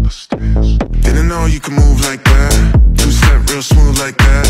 Didn't know you could move like that. Two-step real smooth like that.